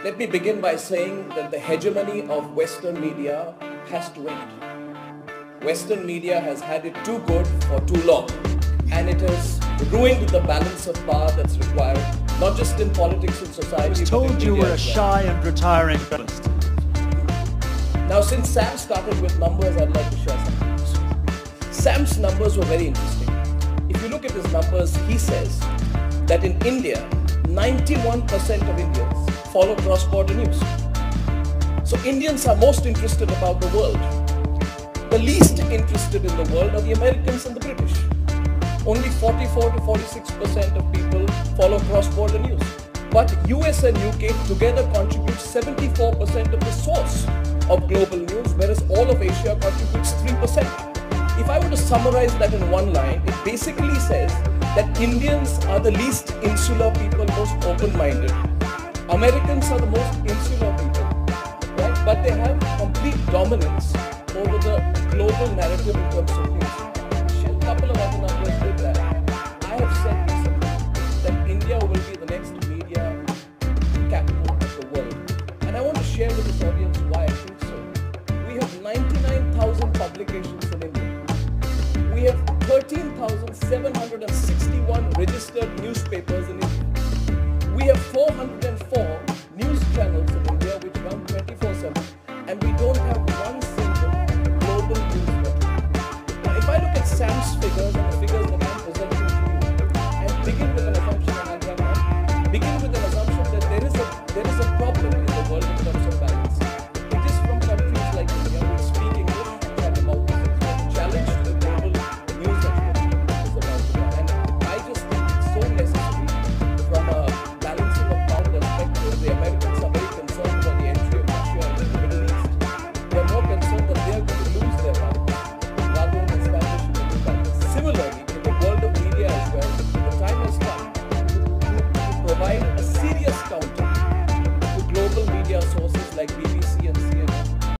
Let me begin by saying that the hegemony of Western media has to end. Western media has had it too good for too long, and it has ruined the balance of power that's required, not just in politics and society. I was told you were a shy and retiring journalist. Now, since Sam started with numbers, I'd like to share some numbers. Sam's numbers were very interesting. If you look at his numbers, he says that in India, 91% of Indians follow cross-border news. So Indians are most interested about the world. The least interested in the world are the Americans and the British. Only 44 to 46% of people follow cross-border news. But US and UK together contribute 74% of the source of global news, whereas all of Asia contributes 3%. If I were to summarize that in one line, it basically says that Indians are the least insular people, most open-minded. Americans are the most insular people, right? But they have complete dominance over the global narrative in terms of news. Share a couple of other numbers with that. I have said recently that India will be the next media capital of the world. And I want to share with this audience why I think so. We have 99,000 publications in India. We have 13,761 registered newspapers in India. We have 400